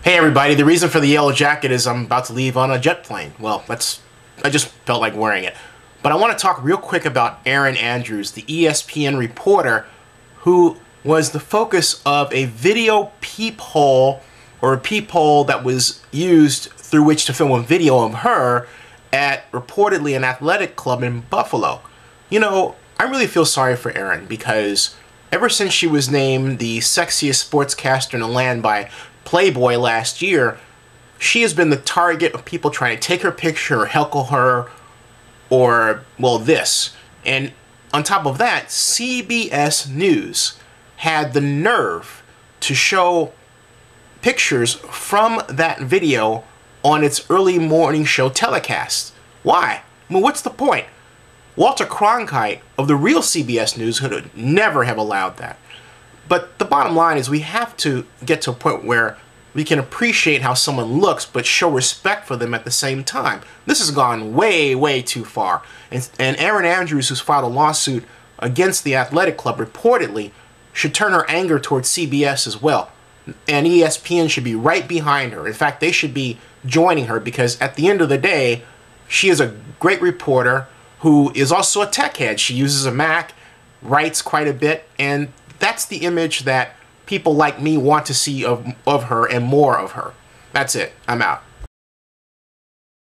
Hey everybody, the reason for the yellow jacket is I'm about to leave on a jet plane. Well, I just felt like wearing it. But I want to talk real quick about Erin Andrews, the ESPN reporter who was the focus of a video peephole, or a peephole that was used through which to film a video of her at reportedly an athletic club in Buffalo. You know, I really feel sorry for Erin because ever since she was named the sexiest sportscaster in the land by Playboy last year, she has been the target of people trying to take her picture or heckle her or, well, this. And on top of that, CBS News had the nerve to show pictures from that video on its early morning show telecast. Why? I mean, what's the point? Walter Cronkite of the real CBS News would never have allowed that. But the bottom line is we have to get to a point where we can appreciate how someone looks but show respect for them at the same time. This has gone way, way too far. And Erin Andrews, who's filed a lawsuit against the athletic club reportedly, should turn her anger towards CBS as well. And ESPN should be right behind her. In fact, they should be joining her because at the end of the day, she is a great reporter who is also a tech head. She uses a Mac, writes quite a bit, and that's the image that people like me want to see of her and more of her. That's it. I'm out.